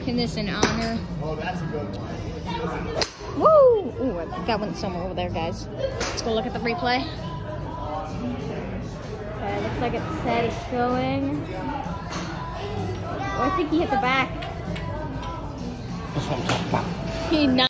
making this in honor. Oh, that's a good one. Woo! Ooh, I think that went somewhere over there, guys. Let's go look at the replay. Okay, looks like it said it's going. Oh, I think he hit the back. That's what I'm talking about. He